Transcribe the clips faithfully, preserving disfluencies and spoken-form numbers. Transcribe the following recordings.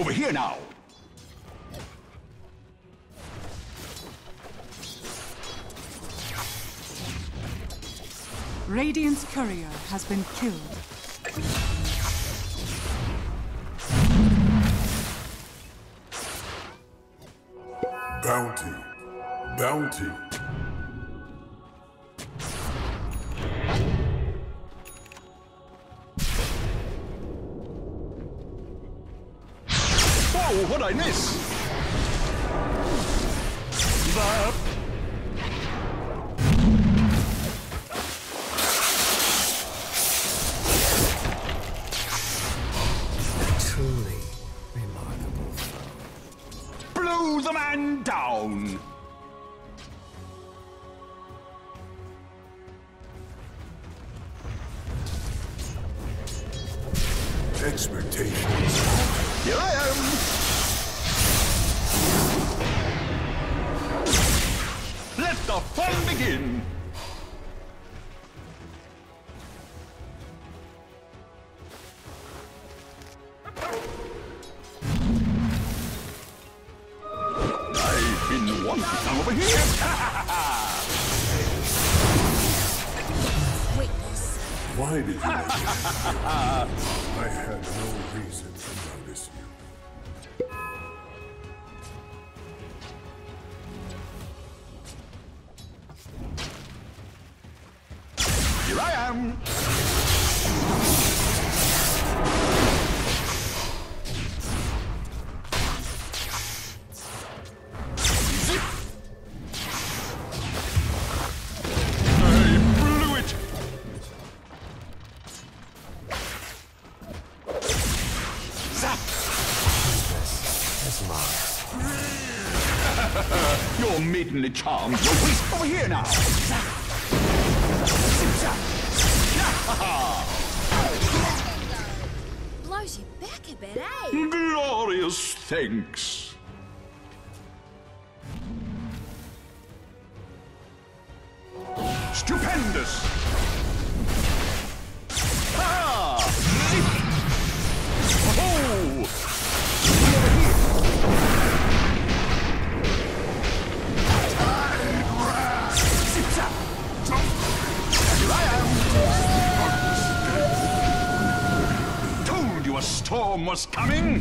Over here now! Radiant's courier has been killed. Bounty. Bounty. Whoa, what'd I miss? The... Truly remarkable. Blew the man down! Expectations. Here I am! Let the fun begin! I've been wanting to come over here! Why did you make it? I had no reason to notice you. Here I am! Zip! I blew it! Zap! That's mine. Your maidenly charms will waste over here now! Zap! Zip zap! Blows you back a bit, eh? Glorious thanks! Stupendous! Ha! Zip! Oh! Over here! Zip zap! Here I am! Told you a storm was coming!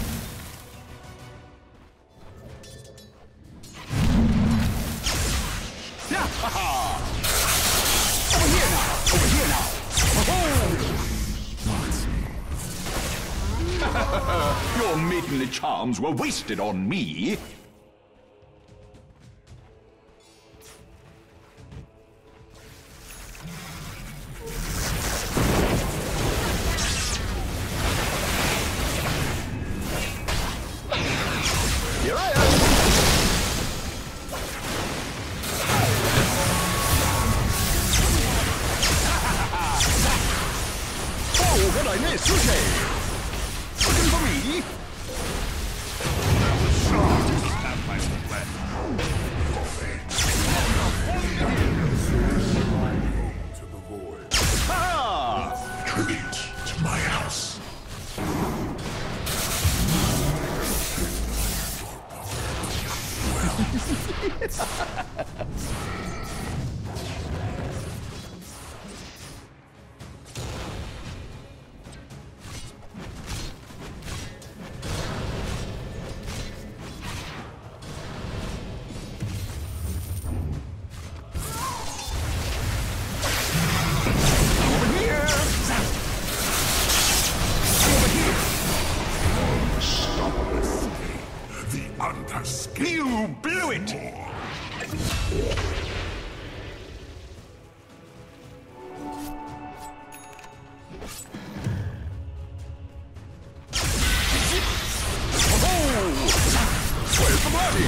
Yeah! Ha ha! Over here now! Over here now! Oh! Your maidenly charms were wasted on me. Here I am. Oh, what I miss, Sushi? Looking for me? I was sure to have my plan. To the void. Ah! Retreat to my house. Over here! Over here! The underskin. You blew it! Oh! Where's the body?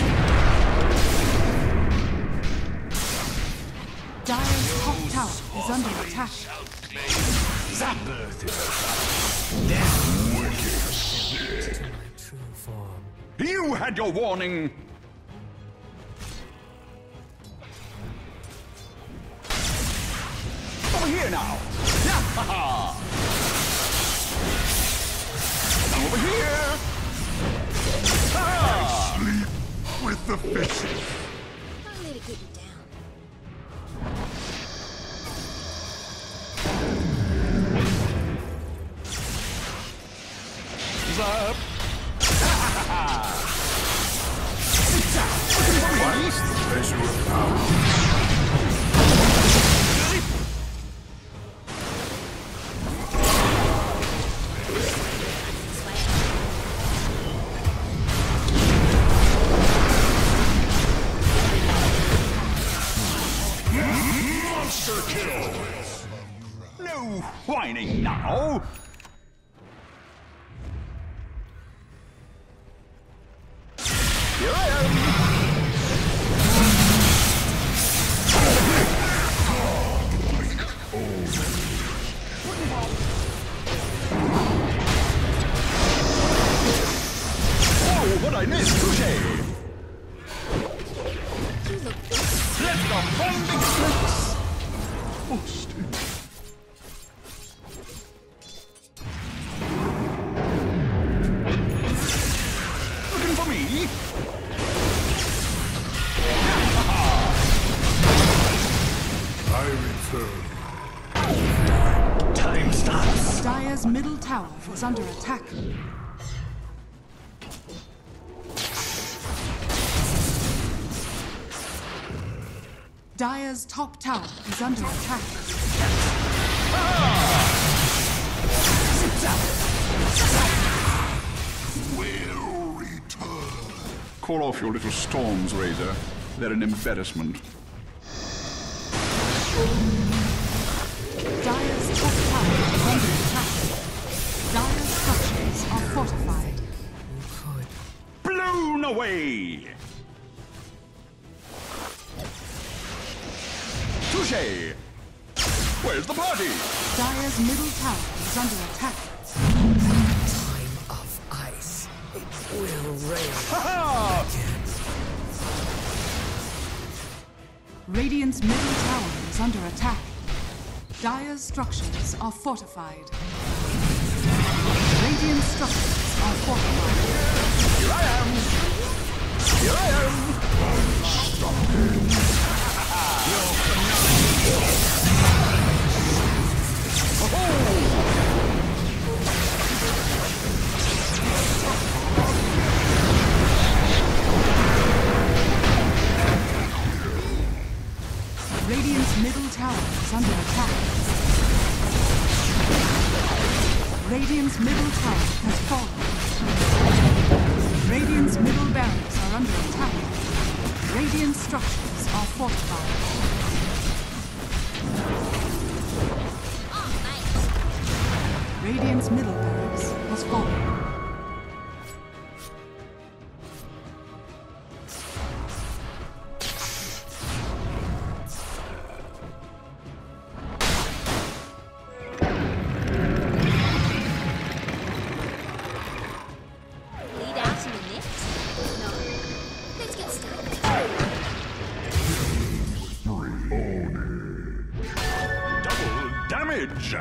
Dire's top tower is under attack. Zap! True form. You had your warning! Over here now! Yeah! Ha ha! Over here! the fishes. Don't let it get you down. Zap. What's the measure of power? Monster kill. No whining now. Here I am! Oh, what I missed! Touché! You look this. Let the fun begin! Oh, still. Looking for me? I return. Time starts. Dire's middle tower is under attack. Dire's top tower is under attack. Will return. Call off your little storms, Razor. They're an embarrassment. Dire's top tower is under attack. Dire's structures are fortified. Blown away! Touché! Where's the party? Dire's middle tower is under attack. Time of ice. It will rain. Ha-ha! Radiant's middle tower is under attack. Dire's structures are fortified. Radiant structures are fortified. Here I am! Here I am! Stop it! Radiant's middle tower is under attack. Radiant's middle tower has fallen. Radiant's middle barracks are under attack. Radiant structures are fortified. Radiant's middle barracks has fallen. Lead out in the net? No. Let's get started. Double damage!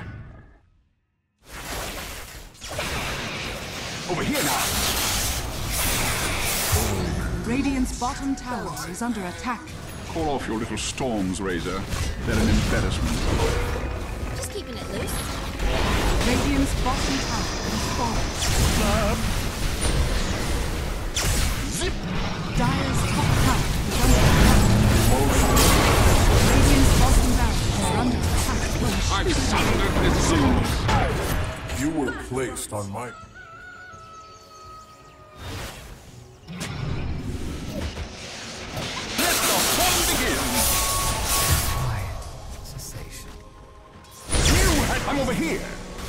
Over here now! Radiant's bottom tower is under attack. Call off your little storms, Razor. They're an embarrassment. Just keeping it loose. Radiant's bottom tower has fallen. Zip! Dire's top tower is under attack. Radiant's bottom barracks are under attack. I've sounded this soon! You were placed on my... Let the fun begin! Quiet cessation. You had... I'm over here!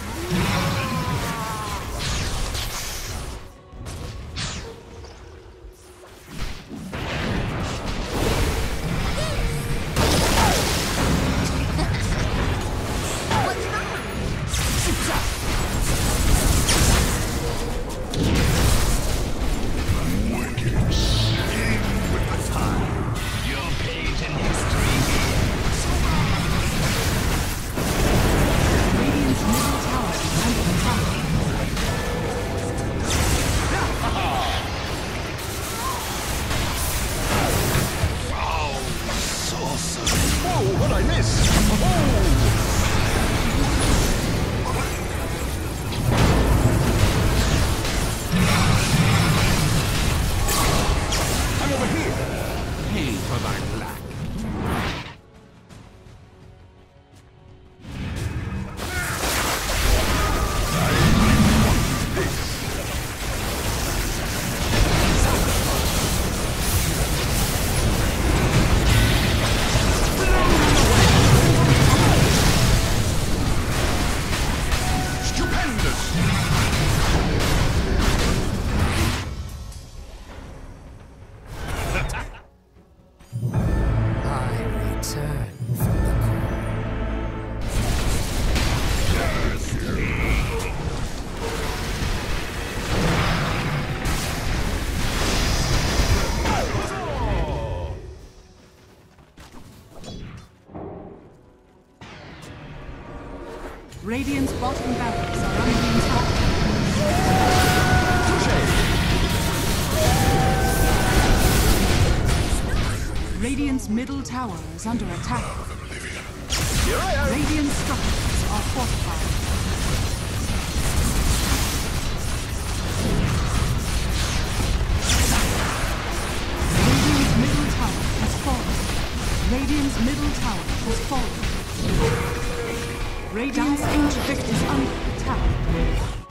What's wrong? Radiant's middle Oh, what I miss? Oh! I'm over here. Pay for thy lack. Radiant's bottom barracks are under attack. Radiant's middle tower is under attack. Radiant structures are fortified. Radiant's middle tower has fallen. Radiant's middle tower has fallen. Radiant's ancient is under attack.